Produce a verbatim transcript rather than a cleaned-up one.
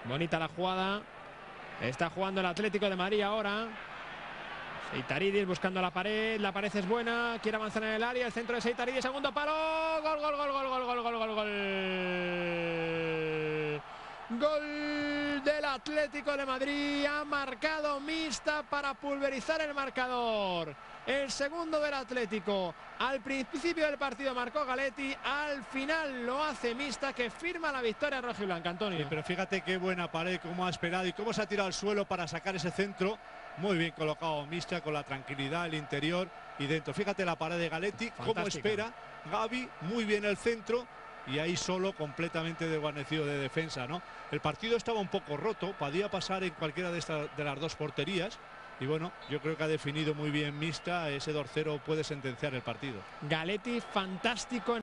Bonita la jugada. Está jugando el Atlético de Madrid ahora. Seitaridis buscando la pared. La pared es buena. Quiere avanzar en el área. El centro de Seitaridis. Segundo palo. Gol, gol, gol, gol, gol, gol, gol, gol, gol. Gol del Atlético de Madrid. Ha marcado Mista para pulverizar el marcador. El segundo del Atlético. Al principio del partido marcó Galetti. Al final lo hace Mista, que firma la victoria rojiblanca. Antonio. Sí, pero fíjate qué buena pared, cómo ha esperado y cómo se ha tirado al suelo para sacar ese centro. Muy bien colocado Mista, con la tranquilidad, el interior y dentro. Fíjate la pared de Galetti, Fantástica. Cómo espera Gavi, muy bien el centro. Y ahí solo, completamente desguarnecido de defensa, ¿no? El partido estaba un poco roto, podía pasar en cualquiera de, estas, de las dos porterías. Y bueno, yo creo que ha definido muy bien Mista. Ese dos cero puede sentenciar el partido. Galetti fantástico.